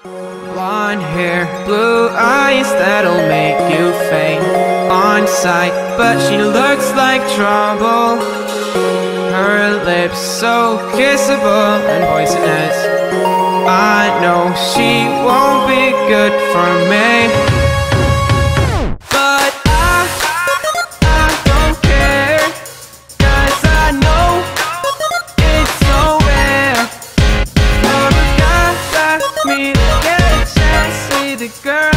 Blonde hair, blue eyes, that'll make you faint on sight. But she looks like trouble. Her lips so kissable and poisonous. I know she won't be good for me, but I don't care, 'cause I know it's so rare for a guy like me to get a chance with a girl